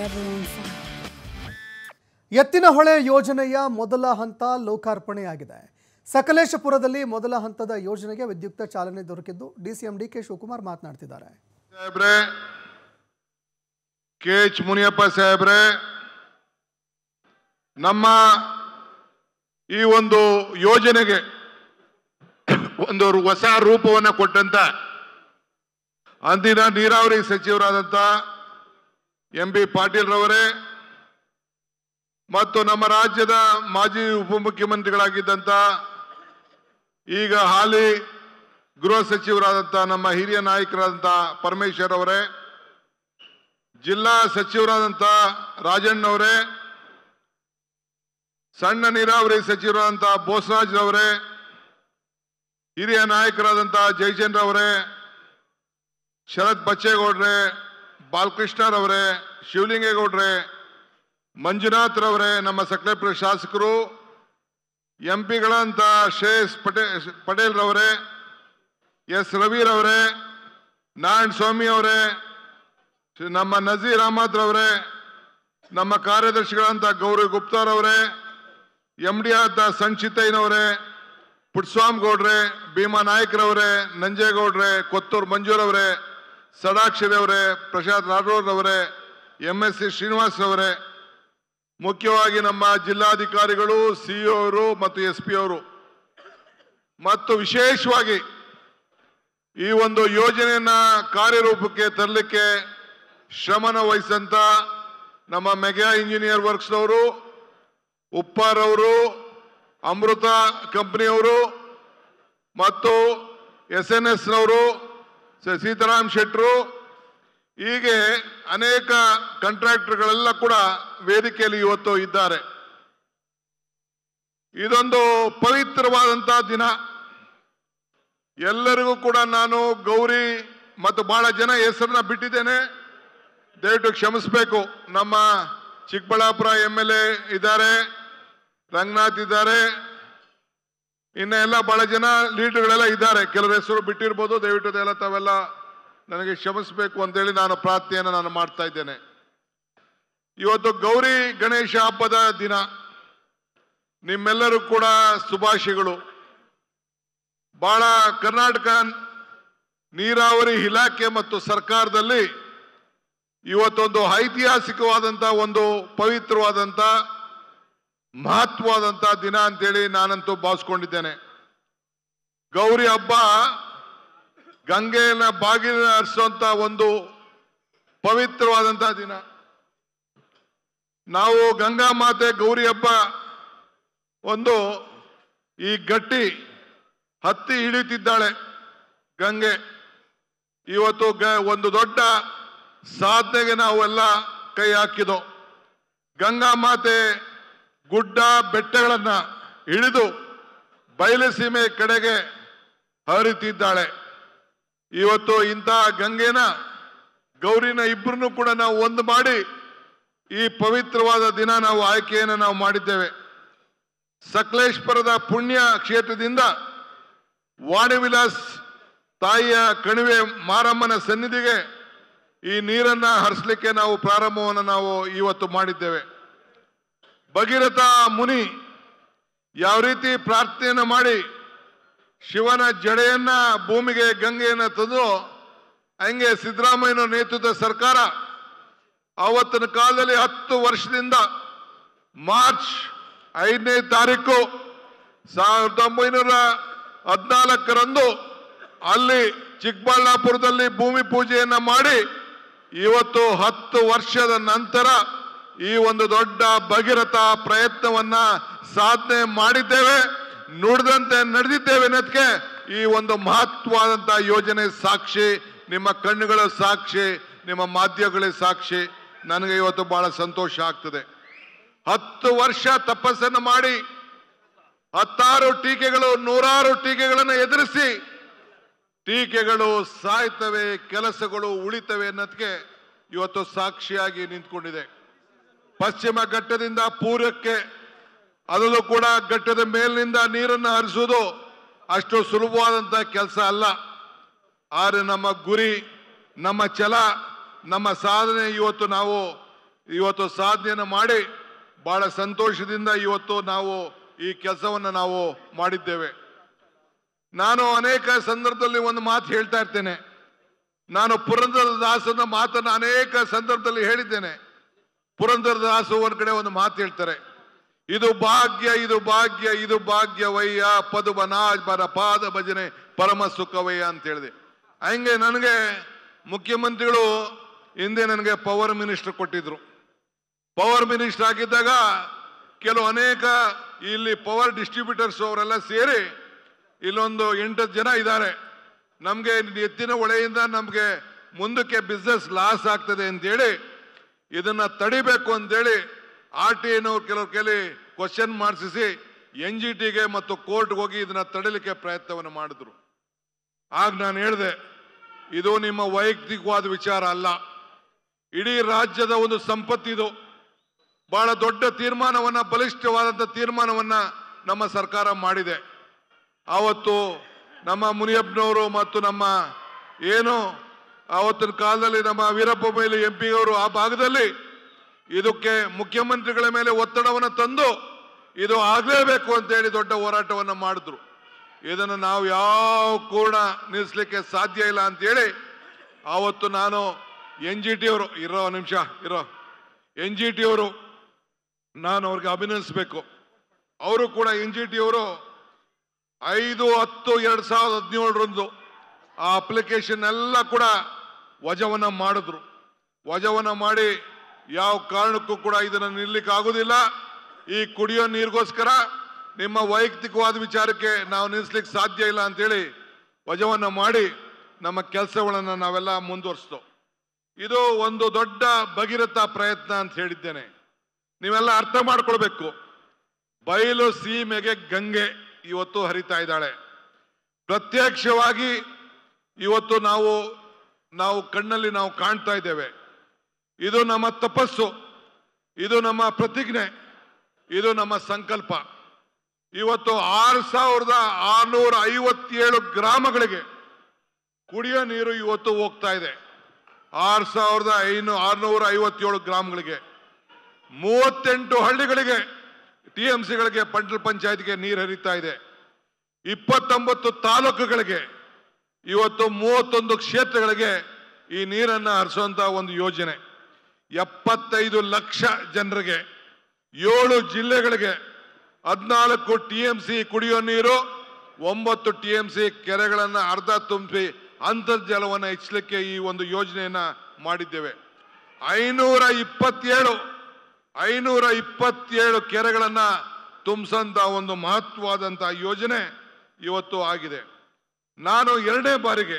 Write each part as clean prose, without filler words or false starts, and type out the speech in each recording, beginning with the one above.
ಎತ್ತಿನಹೊಳೆ ಯೋಜನೆಯ ಮೊದಲ ಹಂತ ಲೋಕಾರ್ಪಣೆಯಾಗಿದೆ. ಸಕಲೇಶಪುರದಲ್ಲಿ ಮೊದಲ ಹಂತದ ಯೋಜನೆಗೆ ವಿದ್ಯುಕ್ತ ಚಾಲನೆ ದೊರಕಿದ್ದು ಡಿಸಿಎಂ ಡಿಕೆ ಶಿವಕುಮಾರ್ ಮಾತನಾಡ್ತಿದ್ದಾರೆ. ಸಾಹೇಬ್ರೆ, ಕೆಎಚ್ ಮುನಿಯಪ್ಪ ಸಾಹೇಬ್ರೆ, ನಮ್ಮ ಈ ಒಂದು ಯೋಜನೆಗೆ ಒಂದು ಹೊಸ ರೂಪವನ್ನು ಕೊಟ್ಟಂತ ಅಂದಿನ ನೀರಾವರಿ ಸಚಿವರಾದಂತ ಎಂ.ಬಿ. ಪಾಟೀಲ್ ರವರೇ ಮತ್ತು ನಮ್ಮ ರಾಜ್ಯದ ಮಾಜಿ ಉಪಮುಖ್ಯಮಂತ್ರಿಗಳಾಗಿದ್ದಂತ ಈಗ ಹಾಲಿ ಗೃಹ ಸಚಿವರಾದಂತ ನಮ್ಮ ಹಿರಿಯ ನಾಯಕರಾದಂತ ಪರಮೇಶ್ವರ್ ಅವರೇ, ಜಿಲ್ಲಾ ಸಚಿವರಾದಂತ ರಾಜಣ್ಣವರೇ, ಸಣ್ಣ ನೀರಾವರಿ ಸಚಿವರಾದಂತ ಬೋಸರಾಜ್ ಅವರೇ, ಹಿರಿಯ ನಾಯಕರಾದಂತ ಜಯಚಂದ್ರ ಅವರೇ, ಶರತ್ ಬಚ್ಚೇಗೌಡ್ರೆ, ಬಾಲಕೃಷ್ಣರವರೇ, ಶಿವಲಿಂಗೇಗೌಡ್ರೆ, ಮಂಜುನಾಥ್ ರವರೇ, ನಮ್ಮ ಸಕಲೇಪುರ ಶಾಸಕರು, ಎಂಪಿಗಳಂತ ಶ್ರೇಯಸ್ ಪಟೇಲ್ ರವರೇ, ಎಸ್ ರವಿರವರೇ, ನಾರಾಯಣ ಸ್ವಾಮಿ ಅವರೇ, ನಮ್ಮ ನಜೀರ್ ಅಹಮದ್ ರವರೇ, ನಮ್ಮ ಕಾರ್ಯದರ್ಶಿಗಳಂತ ಗೌರವ್ ಗುಪ್ತಾರವರೇ, MD ಆದ ಸಂಚಿತಯ್ಯನವರೇ, ಪುಟ್ಸ್ವಾಮಿ ಗೌಡ್ರೆ, ಭೀಮಾ ನಾಯಕರವರೇ, ನಂಜೇಗೌಡ್ರೆ, ಕೊತ್ತೂರು ಮಂಜೂರವರೇ, ಸಡಾಕ್ಷರಿ ಅವರೇ, ಪ್ರಸಾದ್ ರಾಠೋಡ್ ಅವರೇ, MSc ಶ್ರೀನಿವಾಸ್ ಅವರೇ, ಮುಖ್ಯವಾಗಿ ನಮ್ಮ ಜಿಲ್ಲಾಧಿಕಾರಿಗಳು, CEO ಅವರು ಮತ್ತು SP ಅವರು, ಮತ್ತು ವಿಶೇಷವಾಗಿ ಈ ಒಂದು ಯೋಜನೆಯನ್ನ ಕಾರ್ಯರೂಪಕ್ಕೆ ತರಲಿಕ್ಕೆ ಶ್ರಮನ ವಹಿಸಂತ ನಮ್ಮ ಮೆಗಾ ಇಂಜಿನಿಯರ್ ವರ್ಕ್ಸ್ ಅವರು, ಉಪ್ಪಾರ್ ಅವರು, ಅಮೃತ ಕಂಪನಿಯವರು ಮತ್ತು SNS ನವರು, ಸೀತಾರಾಮ್ ಶೆಟ್ಟರು, ಹೀಗೆ ಅನೇಕ ಕಾಂಟ್ರಾಕ್ಟರ್ಗಳೆಲ್ಲ ಕೂಡ ವೇದಿಕೆಯಲ್ಲಿ ಇವತ್ತು ಇದ್ದಾರೆ. ಇದೊಂದು ಪವಿತ್ರವಾದಂತಹ ದಿನ. ಎಲ್ಲರಿಗೂ ಕೂಡ ನಾನು ಗೌರಿ ಮತ್ತು ಬಹಳ ಜನ ಹೆಸರನ್ನ ಬಿಟ್ಟಿದ್ದೇನೆ, ದಯವಿಟ್ಟು ಕ್ಷಮಿಸಬೇಕು. ನಮ್ಮ ಚಿಕ್ಕಬಳ್ಳಾಪುರ MLA ಇದ್ದಾರೆ, ರಂಗನಾಥ್ ಇದ್ದಾರೆ, ಇನ್ನೆಲ್ಲ ಬಹಳ ಜನ ಲೀಡರ್ಗಳೆಲ್ಲ ಇದ್ದಾರೆ. ಕೆಲವರ ಹೆಸರು ಬಿಟ್ಟಿರ್ಬೋದು, ದಯವಿಟ್ಟು ಅದೆಲ್ಲ ತಾವೆಲ್ಲ ನನಗೆ ಕ್ಷಮಿಸಬೇಕು ಅಂತೇಳಿ ನಾನು ಪ್ರಾರ್ಥನೆಯನ್ನು ನಾನು ಮಾಡ್ತಾ ಇದ್ದೇನೆ. ಇವತ್ತು ಗೌರಿ ಗಣೇಶ ಹಬ್ಬದ ದಿನ. ನಿಮ್ಮೆಲ್ಲರೂ ಕೂಡ ಶುಭಾಶಯಗಳು. ಬಹಳ ಕರ್ನಾಟಕ ನೀರಾವರಿ ಇಲಾಖೆ ಮತ್ತು ಸರ್ಕಾರದಲ್ಲಿ ಇವತ್ತೊಂದು ಐತಿಹಾಸಿಕವಾದಂತ ಒಂದು ಪವಿತ್ರವಾದಂತ ಮಹತ್ವವಾದಂತ ದಿನ ಅಂತೇಳಿ ನಾನಂತೂ ಭಾವಿಸ್ಕೊಂಡಿದ್ದೇನೆ. ಗೌರಿ ಹಬ್ಬ ಗಂಗೆಯನ್ನ ಬಾಗಿಲಿನ ಹರಿಸುವಂತ ಒಂದು ಪವಿತ್ರವಾದಂತ ದಿನ. ನಾವು ಗಂಗಾ ಮಾತೆ ಗೌರಿ ಹಬ್ಬ ಒಂದು ಈ ಗಟ್ಟಿ ಹತ್ತಿ ಇಳಿತಿದ್ದಾಳೆ ಗಂಗೆ. ಇವತ್ತು ಒಂದು ದೊಡ್ಡ ಸಾಧನೆಗೆ ನಾವು ಎಲ್ಲ ಕೈ ಹಾಕಿದೋ. ಗಂಗಾ ಮಾತೆ ಗುಡ್ಡ ಬೆಟ್ಟಗಳನ್ನ ಇಳಿದು ಬಯಲುಸೀಮೆ ಕಡೆಗೆ ಹರಿತಿದ್ದಾಳೆ. ಇವತ್ತು ಇಂಥ ಗಂಗೆನ ಗೌರಿನ ಇಬ್ಬರನ್ನು ಕೂಡ ನಾವು ಒಂದು ಮಾಡಿ ಈ ಪವಿತ್ರವಾದ ದಿನ ನಾವು ಆಯ್ಕೆಯನ್ನು ನಾವು ಮಾಡಿದ್ದೇವೆ. ಸಕಲೇಶ್ಪುರದ ಪುಣ್ಯ ಕ್ಷೇತ್ರದಿಂದ ವಾಣಿವಿಲಾಸ್ ತಾಯಿಯ ಕಣಿವೆ ಮಾರಮ್ಮನ ಸನ್ನಿಧಿಗೆ ಈ ನೀರನ್ನ ಹರಿಸಲಿಕ್ಕೆ ನಾವು ಪ್ರಾರಂಭವನ್ನು ನಾವು ಇವತ್ತು ಮಾಡಿದ್ದೇವೆ. ಭಗೀರಥ ಮುನಿ ಯಾವ ರೀತಿ ಪ್ರಾರ್ಥನೆಯನ್ನು ಮಾಡಿ ಶಿವನ ಜಡೆಯನ್ನ ಭೂಮಿಗೆ ಗಂಗೆಯನ್ನ ತಂದು, ಹಂಗೆ ಸಿದ್ದರಾಮಯ್ಯನ ನೇತೃತ್ವದ ಸರ್ಕಾರ ಆವತ್ತಿನ ಕಾಲದಲ್ಲಿ 10 ವರ್ಷದಿಂದ ಮಾರ್ಚ್ 5ನೇ ತಾರೀಕು 1914ರಂದು ಅಲ್ಲಿ ಚಿಕ್ಕಬಳ್ಳಾಪುರದಲ್ಲಿ ಭೂಮಿ ಪೂಜೆಯನ್ನ ಮಾಡಿ ಇವತ್ತು 10 ವರ್ಷದ ನಂತರ ಈ ಒಂದು ದೊಡ್ಡ ಭಗೀರಥ ಪ್ರಯತ್ನವನ್ನ ಸಾಧನೆ ಮಾಡಿದ್ದೇವೆ. ನುಡಿದಂತೆ ನಡೆದಿದ್ದೇವೆ ಅನ್ನೋದಕ್ಕೆ ಈ ಒಂದು ಮಹತ್ವವಾದಂತ ಯೋಜನೆ ಸಾಕ್ಷಿ. ನಿಮ್ಮ ಕಣ್ಣುಗಳ ಸಾಕ್ಷಿ, ನಿಮ್ಮ ಮಾಧ್ಯಮಗಳ ಸಾಕ್ಷಿ. ನನಗೆ ಇವತ್ತು ಬಹಳ ಸಂತೋಷ ಆಗ್ತದೆ. 10 ವರ್ಷ ತಪಸ್ಸನ್ನು ಮಾಡಿ 10 ಟೀಕೆಗಳು, 100 ಟೀಕೆಗಳನ್ನು ಎದುರಿಸಿ, ಟೀಕೆಗಳು ಸಾಯ್ತವೆ, ಕೆಲಸಗಳು ಉಳಿತವೆ ಅನ್ನೋದಕ್ಕೆ ಇವತ್ತು ಸಾಕ್ಷಿಯಾಗಿ ನಿಂತ್ಕೊಂಡಿದೆ. ಪಶ್ಚಿಮ ಘಟ್ಟದಿಂದ ಪೂರ್ವಕ್ಕೆ, ಅದರಲ್ಲೂ ಕೂಡ ಘಟ್ಟದ ಮೇಲಿನಿಂದ ನೀರನ್ನು ಹರಿಸುವುದು ಅಷ್ಟು ಸುಲಭವಾದಂತ ಕೆಲಸ ಅಲ್ಲ. ಆದರೆ ನಮ್ಮ ಗುರಿ, ನಮ್ಮ ಛಲ, ನಮ್ಮ ಸಾಧನೆ ಇವತ್ತು ನಾವು ಇವತ್ತು ಸಾಧನೆಯನ್ನು ಮಾಡಿ ಬಹಳ ಸಂತೋಷದಿಂದ ಇವತ್ತು ನಾವು ಈ ಕೆಲಸವನ್ನು ನಾವು ಮಾಡಿದ್ದೇವೆ. ನಾನು ಅನೇಕ ಸಂದರ್ಭದಲ್ಲಿ ಒಂದು ಮಾತು ಹೇಳ್ತಾ ಇರ್ತೇನೆ. ನಾನು ಪುರಂದರದಾಸನ ಮಾತನ್ನು ಅನೇಕ ಸಂದರ್ಭದಲ್ಲಿ ಹೇಳಿದ್ದೇನೆ. ಪುರಂದರದಾಸು ಒಂದ್ ಕಡೆ ಒಂದು ಮಾತು ಹೇಳ್ತಾರೆ, ಇದು ಭಾಗ್ಯ ಇದು ಭಾಗ್ಯ ಇದು ಭಾಗ್ಯವಯ್ಯ ಪದುಬನಾಜ್ ಪಾದ ಭಜನೆ ಪರಮ ಸುಖವಯ್ಯ ಅಂತ ಹೇಳಿದೆ. ಹಂಗೆ ನನಗೆ ಮುಖ್ಯಮಂತ್ರಿಗಳು ಹಿಂದೆ ನನಗೆ ಪವರ್ ಮಿನಿಸ್ಟರ್ ಕೊಟ್ಟಿದ್ರು. ಪವರ್ ಮಿನಿಸ್ಟರ್ ಆಗಿದ್ದಾಗ ಕೆಲವು ಅನೇಕ ಇಲ್ಲಿ ಪವರ್ ಡಿಸ್ಟ್ರಿಬ್ಯೂಟರ್ಸ್ ಅವರೆಲ್ಲ ಸೇರಿ ಇಲ್ಲೊಂದು 8 ಜನ ಇದ್ದಾರೆ, ನಮಗೆ ಎತ್ತಿನ ಹೊಳೆಯಿಂದ ನಮಗೆ ಮುಂದಕ್ಕೆ ಬಿಸ್ನೆಸ್ ಲಾಸ್ ಆಗ್ತದೆ ಅಂತೇಳಿ ಇದನ್ನ ತಡಿಬೇಕು ಅಂತೇಳಿ RTIನವ್ರು ಕೆಲವು ಕ್ವಶನ್ ಮಾಡಿಸಿ NGTಗೆ ಮತ್ತು ಕೋರ್ಟ್ಗೆ ಹೋಗಿ ಇದನ್ನ ತಡಿಲಿಕ್ಕೆ ಪ್ರಯತ್ನವನ್ನು ಮಾಡಿದ್ರು. ಆಗ ನಾನು ಹೇಳಿದೆ, ಇದು ನಿಮ್ಮ ವೈಯಕ್ತಿಕವಾದ ವಿಚಾರ ಅಲ್ಲ, ಇಡೀ ರಾಜ್ಯದ ಒಂದು ಸಂಪತ್ತಿದು. ಬಹಳ ದೊಡ್ಡ ತೀರ್ಮಾನವನ್ನ, ಬಲಿಷ್ಠವಾದಂಥ ತೀರ್ಮಾನವನ್ನ ನಮ್ಮ ಸರ್ಕಾರ ಮಾಡಿದೆ. ಆವತ್ತು ನಮ್ಮ ಮುನಿಯಪ್ಪನವರು ಮತ್ತು ನಮ್ಮ ಏನು ಆವತ್ತಿನ ಕಾಲದಲ್ಲಿ ನಮ್ಮ ವೀರಪ್ಪ ಮೊಯ್ಲಿ MP ಅವರು ಆ ಭಾಗದಲ್ಲಿ ಇದಕ್ಕೆ ಮುಖ್ಯಮಂತ್ರಿಗಳ ಮೇಲೆ ಒತ್ತಡವನ್ನು ತಂದು ಇದು ಆಗಲೇಬೇಕು ಅಂತೇಳಿ ದೊಡ್ಡ ಹೋರಾಟವನ್ನು ಮಾಡಿದ್ರು. ಇದನ್ನು ನಾವು ಯಾವ ಕೂಡ ನಿಲ್ಲಿಸಲಿಕ್ಕೆ ಸಾಧ್ಯ ಇಲ್ಲ ಅಂತೇಳಿ ಆವತ್ತು ನಾನು NGT ಅವರು NGT ಅವರು ನಾನು ಅವ್ರಿಗೆ ಅಭಿನಂದಿಸಬೇಕು. ಅವರು ಕೂಡ NGT ಅವರು 5/10/2017 ಆ ಅಪ್ಲಿಕೇಶನ್ ಎಲ್ಲ ಕೂಡ ವಜಾವನ್ನ ಮಾಡಿದ್ರು. ವಜಾವನ್ನ ಮಾಡಿ ಯಾವ ಕಾರಣಕ್ಕೂ ಕೂಡ ಇದನ್ನು ನಿಲ್ಲಕ್ಕೆ ಆಗುದಿಲ್ಲ, ಈ ಕುಡಿಯೋ ನೀರಿಗೋಸ್ಕರ ನಿಮ್ಮ ವೈಯಕ್ತಿಕವಾದ ವಿಚಾರಕ್ಕೆ ನಾವು ನಿಲ್ಲಿಸ್ಲಿಕ್ಕೆ ಸಾಧ್ಯ ಇಲ್ಲ ಅಂತೇಳಿ ವಜಾವನ್ನ ಮಾಡಿ ನಮ್ಮ ಕೆಲಸಗಳನ್ನು ನಾವೆಲ್ಲ ಮುಂದುವರಿಸ್ತು. ಇದು ಒಂದು ದೊಡ್ಡ ಭಗೀರಥ ಪ್ರಯತ್ನ ಅಂತ ಹೇಳಿದ್ದೇನೆ. ನೀವೆಲ್ಲ ಅರ್ಥ ಮಾಡ್ಕೊಳ್ಬೇಕು, ಬಯಲು ಸೀಮೆಗೆ ಗಂಗೆ ಇವತ್ತು ಹರಿತಾ ಇದ್ದಾಳೆ. ಪ್ರತ್ಯಕ್ಷವಾಗಿ ಇವತ್ತು ನಾವು ಕಣ್ಣಲ್ಲಿ ನಾವು ಕಾಣ್ತಾ ಇದ್ದೇವೆ. ಇದು ನಮ್ಮ ತಪಸ್ಸು, ಇದು ನಮ್ಮ ಪ್ರತಿಜ್ಞೆ, ಇದು ನಮ್ಮ ಸಂಕಲ್ಪ. ಇವತ್ತು 6657 ಗ್ರಾಮಗಳಿಗೆ ಕುಡಿಯೋ ನೀರು ಇವತ್ತು ಹೋಗ್ತಾ ಇದೆ. 6657 ಗ್ರಾಮಗಳಿಗೆ, 38 ಹಳ್ಳಿಗಳಿಗೆ TMCಗಳಿಗೆ ಪಂಚಾಯತ್ ಪಂಚಾಯತ್ಗೆ ನೀರು ಹರಿತಾ ಇದೆ. 29 ತಾಲೂಕುಗಳಿಗೆ ಇವತ್ತು 31 ಕ್ಷೇತ್ರಗಳಿಗೆ ಈ ನೀರನ್ನು ಹರಿಸುವಂತ ಒಂದು ಯೋಜನೆ. 75 ಲಕ್ಷ ಜನರಿಗೆ, 7 ಜಿಲ್ಲೆಗಳಿಗೆ 14 TMC ಕುಡಿಯೋ ನೀರು, 9 TMC ಕೆರೆಗಳನ್ನು ಅರ್ಧ ತುಂಬಿಸಿ ಅಂತರ್ಜಲವನ್ನು ಹೆಚ್ಚಲಿಕ್ಕೆ ಈ ಒಂದು ಯೋಜನೆಯನ್ನ ಮಾಡಿದ್ದೇವೆ. 527 ಕೆರೆಗಳನ್ನ ತುಂಬಿಸಂತ ಒಂದು ಮಹತ್ವವಾದಂತ ಯೋಜನೆ ಇವತ್ತು ಆಗಿದೆ. ನಾನು 2ನೇ ಬಾರಿಗೆ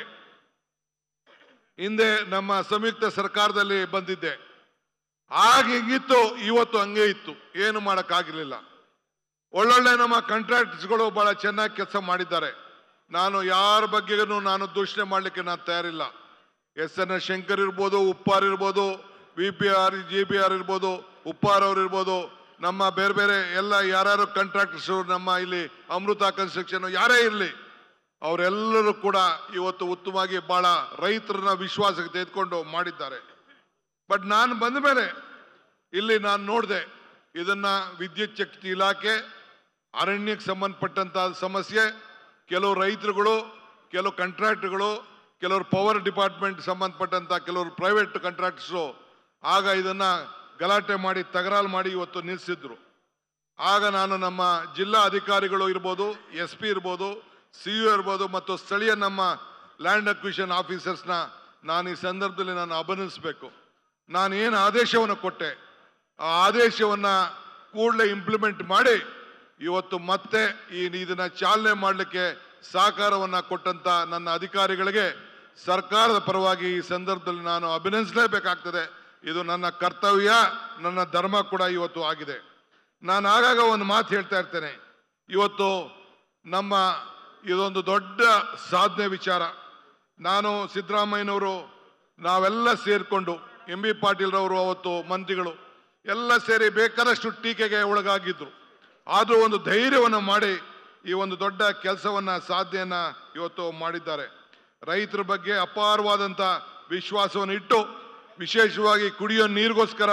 ಹಿಂದೆ ನಮ್ಮ ಸಂಯುಕ್ತ ಸರ್ಕಾರದಲ್ಲಿ ಬಂದಿದ್ದೆ. ಆಗ ಹಿಂಗಿತ್ತು, ಇವತ್ತು ಹಂಗೆ ಇತ್ತು, ಏನು ಮಾಡೋಕ್ಕಾಗಿರ್ಲಿಲ್ಲ. ಒಳ್ಳೊಳ್ಳೆ ನಮ್ಮ ಕಾಂಟ್ರಾಕ್ಟರ್ಸ್ಗಳು ಬಹಳ ಚೆನ್ನಾಗಿ ಕೆಲಸ ಮಾಡಿದ್ದಾರೆ. ನಾನು ಯಾರ ಬಗ್ಗೆಗೂ ನಾನು ದೂಷಣೆ ಮಾಡಲಿಕ್ಕೆ ನಾನು ತಯಾರಿಲ್ಲ. SN ಶಂಕರ್ ಇರ್ಬೋದು, ಉಪ್ಪಾರ್ ಇರ್ಬೋದು, VPR GBR ಇರ್ಬೋದು, ಉಪ್ಪಾರ್ ಅವ್ರು ಇರ್ಬೋದು, ನಮ್ಮ ಬೇರೆ ಬೇರೆ ಎಲ್ಲ ಯಾರ್ಯಾರು ಕಾಂಟ್ರಾಕ್ಟರ್ಸ್, ನಮ್ಮ ಇಲ್ಲಿ ಅಮೃತ ಕನ್ಸ್ಟ್ರಕ್ಷನ್ ಯಾರೇ ಇರಲಿ, ಅವರೆಲ್ಲರೂ ಕೂಡ ಇವತ್ತು ಉತ್ತಮವಾಗಿ ಬಹಳ ರೈತರನ್ನ ವಿಶ್ವಾಸಕ್ಕೆ ತೆಗೆದುಕೊಂಡು ಮಾಡಿದ್ದಾರೆ. ಬಟ್ ನಾನು ಬಂದ ಮೇಲೆ ಇಲ್ಲಿ ನಾನು ನೋಡಿದೆ, ಇದನ್ನ ವಿದ್ಯುತ್ ಶಕ್ತಿ ಇಲಾಖೆ, ಅರಣ್ಯಕ್ಕೆ ಸಂಬಂಧಪಟ್ಟಂತ ಸಮಸ್ಯೆ, ಕೆಲವು ರೈತರುಗಳು, ಕೆಲವು ಕಾಂಟ್ರಾಕ್ಟ್ಗಳು, ಕೆಲವರು ಪವರ್ ಡಿಪಾರ್ಟ್ಮೆಂಟ್ ಸಂಬಂಧಪಟ್ಟಂತ ಕೆಲವರು ಪ್ರೈವೇಟ್ ಕಾಂಟ್ರಾಕ್ಟರ್ಸು ಆಗ ಇದನ್ನ ಗಲಾಟೆ ಮಾಡಿ ತಕರಾರು ಮಾಡಿ ಇವತ್ತು ನಿಲ್ಲಿಸಿದ್ರು. ಆಗ ನಾನು ನಮ್ಮ ಜಿಲ್ಲಾ ಅಧಿಕಾರಿಗಳು ಇರ್ಬೋದು, SP ಇರ್ಬೋದು, CU ಇರ್ಬೋದು ಮತ್ತು ಸ್ಥಳೀಯ ನಮ್ಮ ಲ್ಯಾಂಡ್ ಅಕ್ವಿಷನ್ ಆಫೀಸರ್ಸ್ನ ನಾನು ಈ ಸಂದರ್ಭದಲ್ಲಿ ನಾನು ಅಭಿನಂದಿಸಬೇಕು. ನಾನು ಏನು ಆದೇಶವನ್ನು ಕೊಟ್ಟೆ ಆ ಆದೇಶವನ್ನು ಕೂಡಲೇ ಇಂಪ್ಲಿಮೆಂಟ್ ಮಾಡಿ ಇವತ್ತು ಮತ್ತೆ ಇದನ್ನ ಚಾಲನೆ ಮಾಡಲಿಕ್ಕೆ ಸಹಕಾರವನ್ನು ಕೊಟ್ಟಂತ ನನ್ನ ಅಧಿಕಾರಿಗಳಿಗೆ ಸರ್ಕಾರದ ಪರವಾಗಿ ಈ ಸಂದರ್ಭದಲ್ಲಿ ನಾನು ಅಭಿನಂದಿಸಲೇಬೇಕಾಗ್ತದೆ. ಇದು ನನ್ನ ಕರ್ತವ್ಯ, ನನ್ನ ಧರ್ಮ ಕೂಡ ಇವತ್ತು ಆಗಿದೆ. ನಾನು ಆಗಾಗ ಒಂದು ಮಾತು ಹೇಳ್ತಾ ಇರ್ತೇನೆ, ಇವತ್ತು ನಮ್ಮ ಇದೊಂದು ದೊಡ್ಡ ಸಾಧನೆ ವಿಚಾರ. ನಾನು ಸಿದ್ದರಾಮಯ್ಯನವರು ನಾವೆಲ್ಲ ಸೇರಿಕೊಂಡು MB ಪಾಟೀಲ್ರವರು ಅವತ್ತು ಮಂತ್ರಿಗಳು ಎಲ್ಲ ಸೇರಿ ಬೇಕಾದಷ್ಟು ಟೀಕೆಗೆ ಒಳಗಾಗಿದ್ರು. ಆದರೂ ಒಂದು ಧೈರ್ಯವನ್ನು ಮಾಡಿ ಈ ಒಂದು ದೊಡ್ಡ ಕೆಲಸವನ್ನ ಸಾಧನೆಯನ್ನ ಇವತ್ತು ಮಾಡಿದ್ದಾರೆ. ರೈತರ ಬಗ್ಗೆ ಅಪಾರವಾದಂಥ ವಿಶ್ವಾಸವನ್ನು ಇಟ್ಟು ವಿಶೇಷವಾಗಿ ಕುಡಿಯೋ ನೀರಿಗೋಸ್ಕರ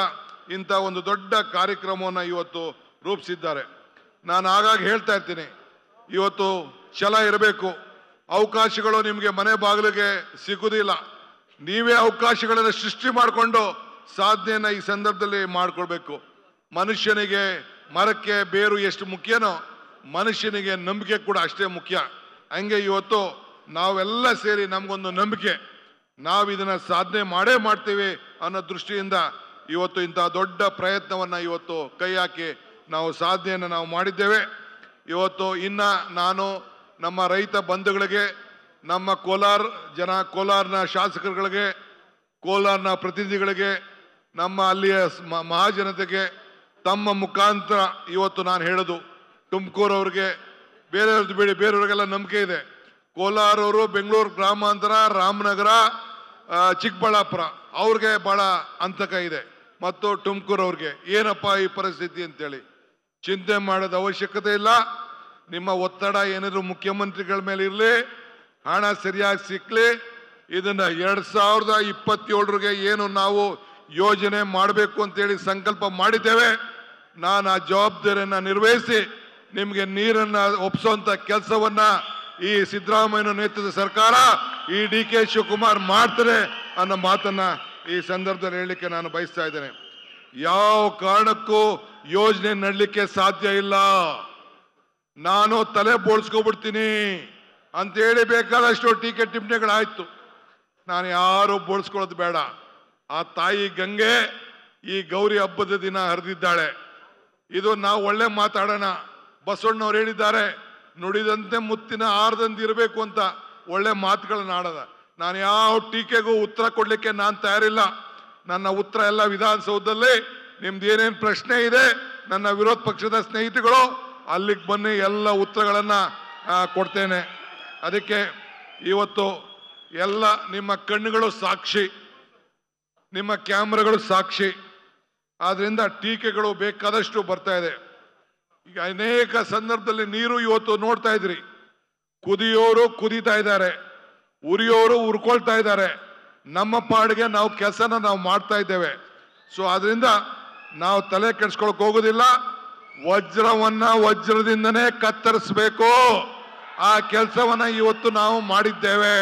ಇಂಥ ಒಂದು ದೊಡ್ಡ ಕಾರ್ಯಕ್ರಮವನ್ನು ಇವತ್ತು ರೂಪಿಸಿದ್ದಾರೆ. ನಾನು ಆಗಾಗ ಹೇಳ್ತಾ ಇರ್ತೀನಿ, ಇವತ್ತು ಛಲ ಇರಬೇಕು. ಅವಕಾಶಗಳು ನಿಮಗೆ ಮನೆ ಬಾಗಿಲಿಗೆ ಸಿಗುವುದಿಲ್ಲ. ನೀವೇ ಅವಕಾಶಗಳನ್ನು ಸೃಷ್ಟಿ ಮಾಡಿಕೊಂಡು ಸಾಧನೆಯನ್ನು ಈ ಸಂದರ್ಭದಲ್ಲಿ ಮಾಡಿಕೊಳ್ಬೇಕು. ಮನುಷ್ಯನಿಗೆ ಮರಕ್ಕೆ ಬೇರು ಎಷ್ಟು ಮುಖ್ಯನೋ ಮನುಷ್ಯನಿಗೆ ನಂಬಿಕೆ ಕೂಡ ಅಷ್ಟೇ ಮುಖ್ಯ. ಹಂಗೆ ಇವತ್ತು ನಾವೆಲ್ಲ ಸೇರಿ ನಮಗೊಂದು ನಂಬಿಕೆ, ನಾವು ಇದನ್ನು ಸಾಧನೆ ಮಾಡೇ ಮಾಡ್ತೀವಿ ಅನ್ನೋ ದೃಷ್ಟಿಯಿಂದ ಇವತ್ತು ಇಂಥ ದೊಡ್ಡ ಪ್ರಯತ್ನವನ್ನು ಇವತ್ತು ಕೈ ಹಾಕಿ ನಾವು ಸಾಧನೆಯನ್ನು ನಾವು ಮಾಡಿದ್ದೇವೆ. ಇವತ್ತು ಇನ್ನು ನಾನು ನಮ್ಮ ರೈತ ಬಂಧುಗಳಿಗೆ, ನಮ್ಮ ಕೋಲಾರನ ಶಾಸಕರುಗಳಿಗೆ, ಕೋಲಾರನ ಪ್ರತಿನಿಧಿಗಳಿಗೆ, ನಮ್ಮ ಅಲ್ಲಿಯ ಮಹಾಜನತೆಗೆ ತಮ್ಮ ಮುಖಾಂತರ ಇವತ್ತು ನಾನು ಹೇಳೋದು, ತುಮಕೂರವ್ರಿಗೆ, ಬೇರೆಯವ್ರದ್ದು ಬೇಡಿ ಬೇರೆಯವ್ರಿಗೆಲ್ಲ ನಂಬಿಕೆ ಇದೆ. ಕೋಲಾರವರು, ಬೆಂಗಳೂರು ಗ್ರಾಮಾಂತರ, ರಾಮನಗರ, ಚಿಕ್ಕಬಳ್ಳಾಪುರ ಅವ್ರಿಗೆ ಭಾಳ ಅಂತಕ ಇದೆ. ಮತ್ತು ತುಮಕೂರವ್ರಿಗೆ ಏನಪ್ಪ ಈ ಪರಿಸ್ಥಿತಿ ಅಂತೇಳಿ ಚಿಂತೆ ಮಾಡೋದು ಅವಶ್ಯಕತೆ ಇಲ್ಲ. ನಿಮ್ಮ ಒತ್ತಡ ಏನಾದರೂ ಮುಖ್ಯಮಂತ್ರಿಗಳ ಮೇಲೆ ಇರಲಿ, ಹಣ ಸರಿಯಾಗಿ ಸಿಕ್ಕಲಿ. ಇದನ್ನು 2027ರಿಗೆ ಏನು ನಾವು ಯೋಜನೆ ಮಾಡಬೇಕು ಅಂತೇಳಿ ಸಂಕಲ್ಪ ಮಾಡಿದ್ದೇವೆ. ನಾನು ಆ ಜವಾಬ್ದಾರಿಯನ್ನು ನಿರ್ವಹಿಸಿ ನಿಮಗೆ ನೀರನ್ನು ಒಪ್ಪಿಸುವಂಥ ಕೆಲಸವನ್ನ ಈ ಸಿದ್ದರಾಮಯ್ಯ ನೇತೃತ್ವದ ಸರ್ಕಾರ, ಈ DK ಶಿವಕುಮಾರ್ ಮಾಡ್ತಾರೆ ಅನ್ನೋ ಮಾತನ್ನ ಈ ಸಂದರ್ಭದಲ್ಲಿ ಹೇಳಲಿಕ್ಕೆ ನಾನು ಬಯಸ್ತಾ ಇದ್ದೇನೆ. ಯಾವ ಕಾರಣಕ್ಕೂ ಯೋಜನೆ ನಡಲಿಕ್ಕೆ ಸಾಧ್ಯ ಇಲ್ಲ. ನಾನು ತಲೆ ಬೋಳ್ಸ್ಕೊಬಿಡ್ತೀನಿ ಅಂತೇಳಿ ಬೇಕಾದಷ್ಟು ಟೀಕೆ ಟಿಪ್ಪಣಿಗಳಾಯ್ತು. ನಾನು ಯಾರು ಬೋಳ್ಸ್ಕೊಳ್ಳೋದು ಬೇಡ. ಆ ತಾಯಿ ಗಂಗೆ ಈ ಗೌರಿ ಹಬ್ಬದ ದಿನ ಹರಿದಿದ್ದಾಳೆ. ಇದು ನಾವು ಒಳ್ಳೆ ಮಾತಾಡೋಣ. ಬಸವಣ್ಣವ್ರು ಹೇಳಿದ್ದಾರೆ, ನುಡಿದಂತೆ ಮುತ್ತಿನ ಆರದಂತೆ ಇರಬೇಕು ಅಂತ ಒಳ್ಳೆ ಮಾತುಗಳನ್ನ ಆಡದ. ನಾನು ಯಾವ ಟೀಕೆಗೂ ಉತ್ತರ ಕೊಡ್ಲಿಕ್ಕೆ ನಾನು ತಯಾರಿಲ್ಲ. ನನ್ನ ಉತ್ತರ ಎಲ್ಲ ವಿಧಾನಸೌಧದಲ್ಲಿ. ನಿಮ್ದು ಏನೇನು ಪ್ರಶ್ನೆ ಇದೆ, ನನ್ನ ವಿರೋಧ ಪಕ್ಷದ ಸ್ನೇಹಿತಗಳು ಅಲ್ಲಿಗೆ ಬನ್ನಿ, ಎಲ್ಲ ಉತ್ತರಗಳನ್ನು ಕೊಡ್ತೇನೆ. ಅದಕ್ಕೆ ಇವತ್ತು ಎಲ್ಲ ನಿಮ್ಮ ಕಣ್ಣುಗಳು ಸಾಕ್ಷಿ, ನಿಮ್ಮ ಕ್ಯಾಮ್ರಾಗಳು ಸಾಕ್ಷಿ. ಆದ್ರಿಂದ ಟೀಕೆಗಳು ಬೇಕಾದಷ್ಟು ಬರ್ತಾ ಇದೆ. ಈಗ ಅನೇಕ ಸಂದರ್ಭದಲ್ಲಿ ನೀರು ಇವತ್ತು ನೋಡ್ತಾ ಇದ್ರಿ, ಕುದಿಯೋರು ಕುದೀತಾ ಇದ್ದಾರೆ, ಉರಿಯೋರು ಉರ್ಕೊಳ್ತಾ ಇದ್ದಾರೆ. ನಮ್ಮ ಪಾಡಿಗೆ ನಾವು ಕೆಲಸನ ನಾವು ಮಾಡ್ತಾ ಇದ್ದೇವೆ. ಸೊ ಅದರಿಂದ ನಾವು ತಲೆ ಕೆಡಿಸ್ಕೊಳಕ್ ಹೋಗೋದಿಲ್ಲ. ವಜ್ರವನ್ನ ವಜ್ರದಿಂದನೇ ಕತ್ತರಿಸಬೇಕು. ಆ ಕೆಲಸವನ್ನ ಇವತ್ತು ನಾವು ಮಾಡಿದ್ದೇವೆ.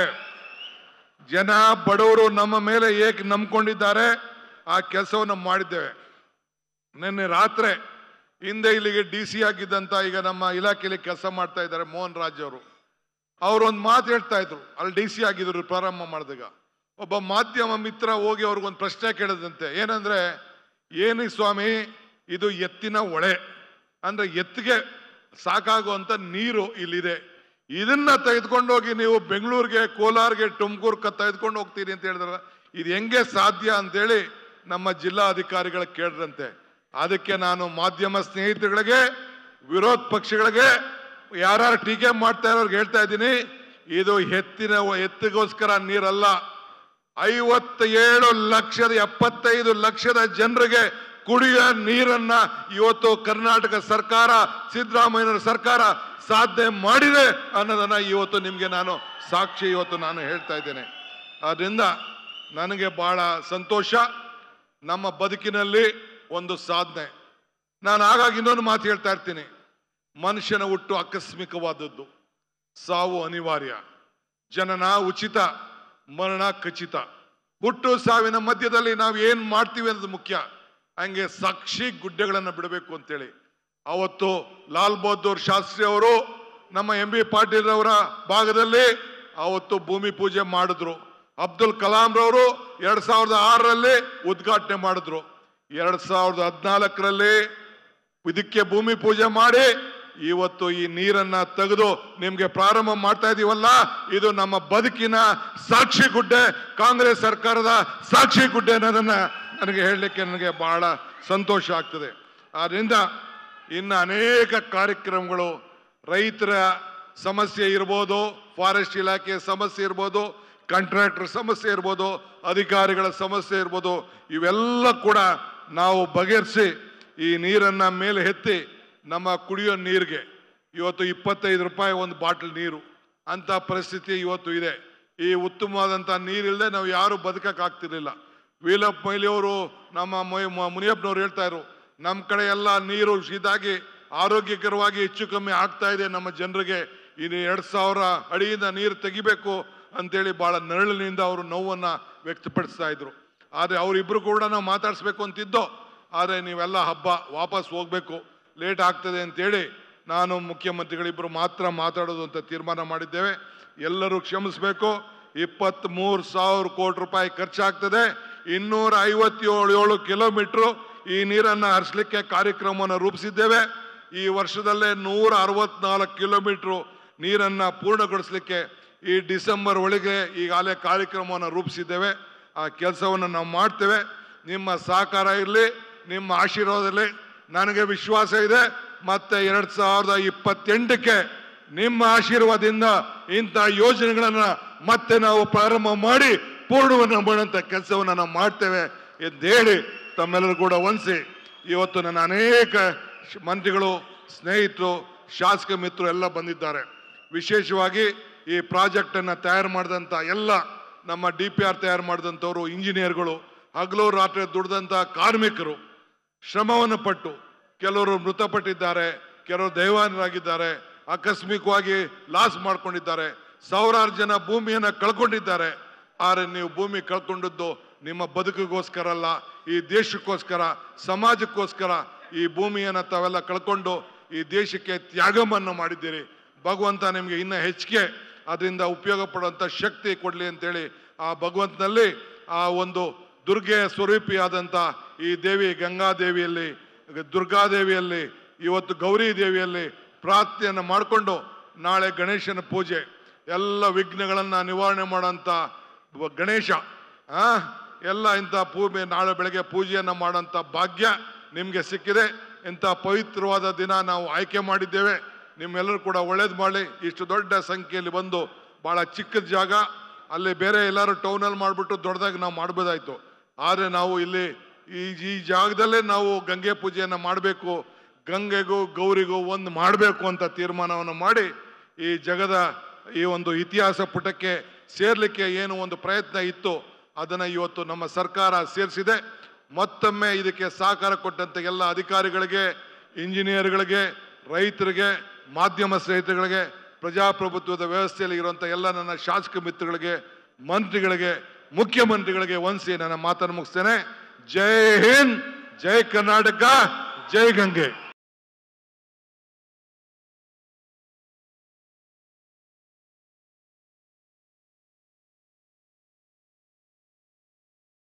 ಜನ ಬಡವರು ನಮ್ಮ ಮೇಲೆ ಏಕೆ ನಂಬ್ಕೊಂಡಿದ್ದಾರೆ, ಆ ಕೆಲಸವನ್ನು ಮಾಡಿದ್ದೇವೆ. ನಿನ್ನೆ ರಾತ್ರಿ ಹಿಂದೆ ಇಲ್ಲಿಗೆ DC ಆಗಿದ್ದಂತ, ಈಗ ನಮ್ಮ ಇಲಾಖೆಯಲ್ಲಿ ಕೆಲಸ ಮಾಡ್ತಾ ಇದ್ದಾರೆ ಮೋಹನ್ ರಾಜ್ ಅವರು ಒಂದು ಮಾತು ಹೇಳ್ತಾ ಇದ್ರು. ಅಲ್ಲಿ DC ಆಗಿದ್ರು ಪ್ರಾರಂಭ ಮಾಡಿದಾಗ. ಒಬ್ಬ ಮಾಧ್ಯಮ ಮಿತ್ರ ಹೋಗಿ ಅವ್ರಿಗೊಂದು ಪ್ರಶ್ನೆ ಕೇಳಿದಂತೆ, ಏನಂದ್ರೆ, ಏನು ಸ್ವಾಮಿ ಇದು ಎತ್ತಿನ ಹೊಳೆ ಅಂದ್ರೆ ಎತ್ತಿಗೆ ಸಾಕಾಗುವಂತ ನೀರು ಇಲ್ಲಿದೆ, ಇದನ್ನ ತೆಗೆದುಕೊಂಡೋಗಿ ನೀವು ಬೆಂಗಳೂರಿಗೆ, ಕೋಲಾರ್ಗೆ, ತುಮಕೂರ್ಗೆ ತೆಗೆದುಕೊಂಡು ಹೋಗ್ತೀರಿ ಅಂತ ಹೇಳಿದ್ರ ಇದು ಹೆಂಗೆ ಸಾಧ್ಯ ಅಂತೇಳಿ ನಮ್ಮ ಜಿಲ್ಲಾ ಅಧಿಕಾರಿಗಳ ಕೇಳಿದ್ರಂತೆ. ಅದಕ್ಕೆ ನಾನು ಮಾಧ್ಯಮ ಸ್ನೇಹಿತರುಗಳಿಗೆ, ವಿರೋಧ ಪಕ್ಷಗಳಿಗೆ, ಯಾರು ಟೀಕೆ ಮಾಡ್ತಾ ಇರೋರ್ಗೆ ಹೇಳ್ತಾ ಇದ್ದೀನಿ, ಇದು ಎತ್ತಿಗೋಸ್ಕರ ನೀರಲ್ಲ. 57,75 ಲಕ್ಷದ ಜನರಿಗೆ ಕುಡಿಯುವ ನೀರನ್ನ ಇವತ್ತು ಕರ್ನಾಟಕ ಸರ್ಕಾರ, ಸಿದ್ದರಾಮಯ್ಯನವರ ಸರ್ಕಾರ ಸಾಧನೆ ಮಾಡಿದೆ ಅನ್ನೋದನ್ನ ಇವತ್ತು ನಿಮ್ಗೆ ನಾನು ಸಾಕ್ಷಿ ಇವತ್ತು ನಾನು ಹೇಳ್ತಾ ಇದ್ದೇನೆ. ಆದ್ರಿಂದ ನನಗೆ ಬಹಳ ಸಂತೋಷ. ನಮ್ಮ ಬದುಕಿನಲ್ಲಿ ಒಂದು ಸಾಧನೆ. ನಾನು ಆಗಾಗ ಇನ್ನೊಂದು ಮಾತು ಹೇಳ್ತಾ ಇರ್ತೀನಿ, ಮನುಷ್ಯನ ಹುಟ್ಟು ಆಕಸ್ಮಿಕವಾದದ್ದು, ಸಾವು ಅನಿವಾರ್ಯ, ಜನನ ಉಚಿತ, ಮರಣ ಖಚಿತ. ಹುಟ್ಟು ಸಾವಿನ ಮಧ್ಯದಲ್ಲಿ ನಾವು ಏನ್ ಮಾಡ್ತೀವಿ ಅನ್ನೋದು ಮುಖ್ಯ. ಹಂಗೆ ಸಾಕ್ಷಿ ಗುಡ್ಡೆಗಳನ್ನು ಬಿಡಬೇಕು ಅಂತೇಳಿ ಅವತ್ತು ಲಾಲ್ ಬಹದ್ದೂರ್ ಶಾಸ್ತ್ರಿ ಅವರು ನಮ್ಮ MB ಪಾಟೀಲ್ ಅವರ ಭಾಗದಲ್ಲಿ ಅವತ್ತು ಭೂಮಿ ಪೂಜೆ ಮಾಡಿದ್ರು. ಅಬ್ದುಲ್ ಕಲಾಂ ರವರು 2006ರಲ್ಲಿ ಉದ್ಘಾಟನೆ ಮಾಡಿದ್ರು. 2014ರಲ್ಲಿ ಇದಕ್ಕೆ ಭೂಮಿ ಪೂಜೆ ಮಾಡಿ ಇವತ್ತು ಈ ನೀರನ್ನ ತೆಗೆದು ನಿಮ್ಗೆ ಪ್ರಾರಂಭ ಮಾಡ್ತಾ ಇದೀವಲ್ಲ, ಇದು ನಮ್ಮ ಬದುಕಿನ ಸಾಕ್ಷಿ ಗುಡ್ಡೆ, ಕಾಂಗ್ರೆಸ್ ಸರ್ಕಾರದ ಸಾಕ್ಷಿ ಗುಡ್ಡೆ ಅನ್ನೋದನ್ನ ನನಗೆ ಹೇಳಲಿಕ್ಕೆ ನನಗೆ ಬಹಳ ಸಂತೋಷ ಆಗ್ತದೆ. ಆದ್ರಿಂದ ಇನ್ನು ಅನೇಕ ಕಾರ್ಯಕ್ರಮಗಳು, ರೈತರ ಸಮಸ್ಯೆ ಇರ್ಬೋದು, ಫಾರೆಸ್ಟ್ ಇಲಾಖೆಯ ಸಮಸ್ಯೆ ಇರ್ಬೋದು, ಕಾಂಟ್ರಾಕ್ಟರ್ ಸಮಸ್ಯೆ ಇರ್ಬೋದು, ಅಧಿಕಾರಿಗಳ ಸಮಸ್ಯೆ ಇರ್ಬೋದು, ಇವೆಲ್ಲ ಕೂಡ ನಾವು ಬಗೆಹರಿಸಿ ಈ ನೀರನ್ನ ಮೇಲೆ ಎತ್ತಿ ನಮ್ಮ ಕುಡಿಯೋ ನೀರಿಗೆ ಇವತ್ತು 25 ರೂಪಾಯಿ ಒಂದು ಬಾಟಲ್ ನೀರು ಅಂತ ಪರಿಸ್ಥಿತಿ ಇವತ್ತು ಇದೆ. ಈ ಉತ್ತಮವಾದಂಥ ನೀರಿಲ್ಲದೆ ನಾವು ಯಾರು ಬದುಕಕ್ಕಾಗ್ತಿರ್ಲಿಲ್ಲ. ವೀಲಪ್ಪ ಮೊಯ್ಲಿಯವರು ನಮ್ಮ ಮುನಿಯಪ್ಪನವ್ರು ಹೇಳ್ತಾ ಇದ್ರು, ನಮ್ಮ ಕಡೆ ಎಲ್ಲ ನೀರು ಇದಾಗಿ ಆರೋಗ್ಯಕರವಾಗಿ ಹೆಚ್ಚು ಕಮ್ಮಿ ಆಗ್ತಾ ಇದೆ ನಮ್ಮ ಜನರಿಗೆ, ಇನ್ನು 2000 ಅಡಿಯಿಂದ ನೀರು ತೆಗಿಬೇಕು ಅಂತೇಳಿ ಬಹಳ ನರಳಿನಿಂದ ಅವರು ನೋವನ್ನ ವ್ಯಕ್ತಪಡಿಸ್ತಾ ಇದ್ರು. ಆದರೆ ಅವರಿಬ್ರು ಕೂಡ ನಾವು ಮಾತಾಡಿಸ್ಬೇಕು ಅಂತಿದ್ದೋ, ಆದರೆ ನೀವೆಲ್ಲ ಹಬ್ಬ ವಾಪಸ್ ಹೋಗ್ಬೇಕು, ಲೇಟ್ ಆಗ್ತದೆ ಅಂತೇಳಿ ನಾನು ಮುಖ್ಯಮಂತ್ರಿಗಳಿಬ್ಬರು ಮಾತ್ರ ಮಾತಾಡೋದು ಅಂತ ತೀರ್ಮಾನ ಮಾಡಿದ್ದೇವೆ. ಎಲ್ಲರೂ ಕ್ಷಮಿಸಬೇಕು. 23,000 ಕೋಟಿ ರೂಪಾಯಿ ಖರ್ಚಾಗ್ತದೆ. 257 ಕಿಲೋಮೀಟರ್ ಈ ನೀರನ್ನು ಹರಿಸಲಿಕ್ಕೆ ಕಾರ್ಯಕ್ರಮವನ್ನು ರೂಪಿಸಿದ್ದೇವೆ. ಈ ವರ್ಷದಲ್ಲೇ 164 ಕಿಲೋಮೀಟರ್ ನೀರನ್ನು ಪೂರ್ಣಗೊಳಿಸಲಿಕ್ಕೆ ಈ ಡಿಸೆಂಬರ್ ಒಳಗೆ ಈಗಾಗಲೇ ಕಾರ್ಯಕ್ರಮವನ್ನು ರೂಪಿಸಿದ್ದೇವೆ. ಆ ಕೆಲಸವನ್ನು ನಾವು ಮಾಡ್ತೇವೆ. ನಿಮ್ಮ ಸಹಕಾರ ಇರಲಿ, ನಿಮ್ಮ ಆಶೀರ್ವಾದದಲ್ಲಿ ನನಗೆ ವಿಶ್ವಾಸ ಇದೆ. ಮತ್ತೆ 2028ಕ್ಕೆ ನಿಮ್ಮ ಆಶೀರ್ವಾದದಿಂದ ಇಂಥ ಯೋಜನೆಗಳನ್ನ ಮತ್ತೆ ನಾವು ಪ್ರಾರಂಭ ಮಾಡಿ ಪೂರ್ಣವನ್ನು ಮಾಡುವಂಥ ಕೆಲಸವನ್ನು ನಾವು ಮಾಡ್ತೇವೆ ಎಂದು ಹೇಳಿ ತಮ್ಮೆಲ್ಲರೂ ಕೂಡ ವಂದಿಸಿ, ಇವತ್ತು ನನ್ನ ಅನೇಕ ಮಂತ್ರಿಗಳು, ಸ್ನೇಹಿತರು, ಶಾಸಕ ಮಿತ್ರರು ಎಲ್ಲ ಬಂದಿದ್ದಾರೆ. ವಿಶೇಷವಾಗಿ ಈ ಪ್ರಾಜೆಕ್ಟ್ ಅನ್ನ ತಯಾರು ಮಾಡಿದಂಥ ಎಲ್ಲ ನಮ್ಮ DPR ತಯಾರು ಮಾಡಿದಂಥವ್ರು, ಇಂಜಿನಿಯರ್ಗಳು, ಹಗಲು ರಾತ್ರಿ ದುಡಿದಂಥ ಕಾರ್ಮಿಕರು, ಶ್ರಮವನ್ನು ಪಟ್ಟು ಕೆಲವರು ಮೃತಪಟ್ಟಿದ್ದಾರೆ, ಕೆಲವರು ದೈವಾನರಾಗಿದ್ದಾರೆ, ಆಕಸ್ಮಿಕವಾಗಿ ಲಾಸ್ ಮಾಡ್ಕೊಂಡಿದ್ದಾರೆ, ಸಾವಿರಾರು ಜನ ಭೂಮಿಯನ್ನು ಕಳ್ಕೊಂಡಿದ್ದಾರೆ. ಆದರೆ ನೀವು ಭೂಮಿ ಕಳ್ಕೊಂಡದ್ದು ನಿಮ್ಮ ಬದುಕಿಗೋಸ್ಕರ ಅಲ್ಲ, ಈ ದೇಶಕ್ಕೋಸ್ಕರ, ಸಮಾಜಕ್ಕೋಸ್ಕರ ಈ ಭೂಮಿಯನ್ನು ತಾವೆಲ್ಲ ಕಳ್ಕೊಂಡು ಈ ದೇಶಕ್ಕೆ ತ್ಯಾಗವನ್ನು ಮಾಡಿದ್ದೀರಿ. ಭಗವಂತ ನಿಮಗೆ ಇನ್ನೂ ಹೆಚ್ಚಿಗೆ ಅದರಿಂದ ಉಪಯೋಗ ಪಡುವಂಥ ಶಕ್ತಿ ಕೊಡಲಿ ಅಂತೇಳಿ ಆ ಭಗವಂತನಲ್ಲಿ, ಆ ಒಂದು ದುರ್ಗೆಯ ಸ್ವರೂಪಿಯಾದಂಥ ಈ ದೇವಿ ಗಂಗಾದೇವಿಯಲ್ಲಿ, ದುರ್ಗಾದೇವಿಯಲ್ಲಿ, ಇವತ್ತು ಗೌರಿ ದೇವಿಯಲ್ಲಿ ಪ್ರಾರ್ಥನೆಯನ್ನು ಮಾಡಿಕೊಂಡು ನಾಳೆ ಗಣೇಶನ ಪೂಜೆ, ಎಲ್ಲ ವಿಘ್ನಗಳನ್ನು ನಿವಾರಣೆ ಮಾಡೋಂಥ ಗಣೇಶ ಎಲ್ಲ ಇಂಥ ನಾಳೆ ಬೆಳಗ್ಗೆ ಪೂಜೆಯನ್ನು ಮಾಡೋಂಥ ಭಾಗ್ಯ ನಿಮಗೆ ಸಿಕ್ಕಿದೆ. ಇಂಥ ಪವಿತ್ರವಾದ ದಿನ ನಾವು ಆಯ್ಕೆ ಮಾಡಿದ್ದೇವೆ. ನಿಮ್ಮೆಲ್ಲರೂ ಕೂಡ ಒಳ್ಳೇದು ಮಾಡಲಿ. ಇಷ್ಟು ದೊಡ್ಡ ಸಂಖ್ಯೆಯಲ್ಲಿ ಬಂದು, ಭಾಳ ಚಿಕ್ಕದ ಜಾಗ, ಅಲ್ಲಿ ಬೇರೆ ಎಲ್ಲರೂ ಟೌನಲ್ಲಿ ಮಾಡಿಬಿಟ್ಟು ದೊಡ್ಡದಾಗಿ ನಾವು ಮಾಡ್ಬೋದಾಯ್ತು. ಆದರೆ ನಾವು ಇಲ್ಲಿ ಈ ಜಾಗದಲ್ಲೇ ನಾವು ಗಂಗೆ ಪೂಜೆಯನ್ನು ಮಾಡಬೇಕು, ಗಂಗೆಗೂ ಗೌರಿಗೂ ಒಂದು ಮಾಡಬೇಕು ಅಂತ ತೀರ್ಮಾನವನ್ನು ಮಾಡಿ ಈ ಜಗದ ಈ ಒಂದು ಇತಿಹಾಸ ಪುಟಕ್ಕೆ ಸೇರ್ಲಿಕ್ಕೆ ಏನು ಒಂದು ಪ್ರಯತ್ನ ಇತ್ತು ಅದನ್ನು ಇವತ್ತು ನಮ್ಮ ಸರ್ಕಾರ ಸೇರಿಸಿದೆ. ಮತ್ತೊಮ್ಮೆ ಇದಕ್ಕೆ ಸಹಕಾರ ಕೊಟ್ಟಂಥ ಎಲ್ಲ ಅಧಿಕಾರಿಗಳಿಗೆ, ಇಂಜಿನಿಯರ್ಗಳಿಗೆ, ರೈತರಿಗೆ, ಮಾಧ್ಯಮ ಸ್ನೇಹಿತರಿಗೆ, ಪ್ರಜಾಪ್ರಭುತ್ವದ ವ್ಯವಸ್ಥೆಯಲ್ಲಿ ಇರುವಂಥ ಎಲ್ಲ ನನ್ನ ಶಾಸಕ ಮಿತ್ರಗಳಿಗೆ, ಮಂತ್ರಿಗಳಿಗೆ, ಮುಖ್ಯಮಂತ್ರಿಗಳಿಗೆ ವಂದಿಸಿ ನನ್ನ ಮಾತನ್ನು ಮುಗಿಸ್ತೇನೆ. ಜೈ ಹಿಂದ್, ಜೈ ಕರ್ನಾಟಕ, ಜೈ ಗಂಗೆ.